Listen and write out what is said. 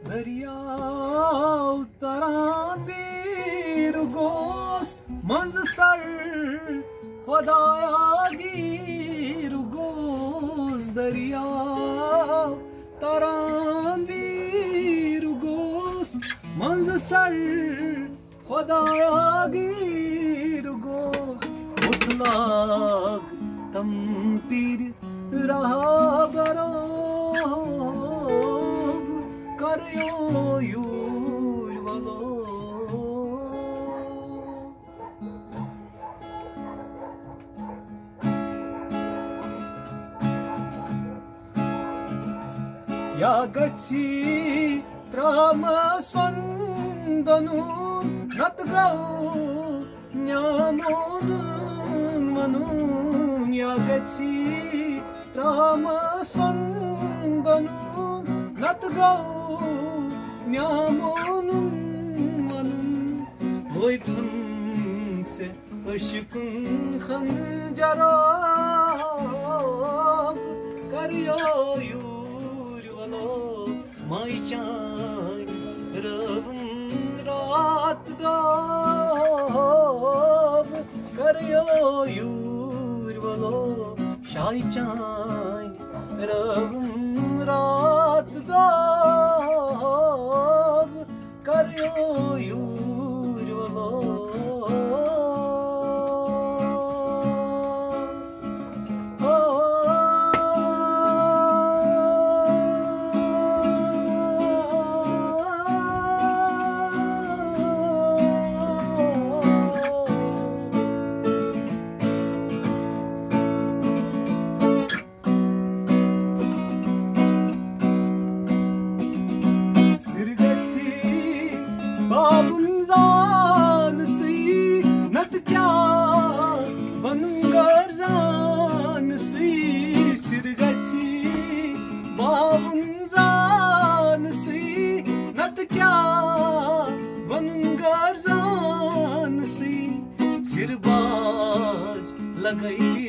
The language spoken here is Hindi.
दरियाव तरान बीर गोस मंज सर खुदाया गिर गोस दरियाव तरान बीर गोस मंज सर खुदाया गिर गोस मुतलाक तम पीर रहा बरोब करियो यूर वलो या गच्छी त्राम संदनु नत गौ न्यामोन मनून या गच्छी त्राम संदनु नत गौ न्यामोन मनून बोयतम से अशकुन खंजराब करियो यूर वलो माई चान रवम रात दाब करियो यूर वलो शाई चान रवम रात दाब करियो यूर वलो गई